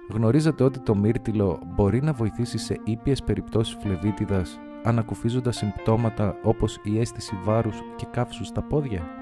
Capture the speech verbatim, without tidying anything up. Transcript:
Γνωρίζατε ότι το μύρτιλο μπορεί να βοηθήσει σε ήπιες περιπτώσεις φλεβίτιδας, ανακουφίζοντας συμπτώματα όπως η αίσθηση βάρους και καύσους στα πόδια?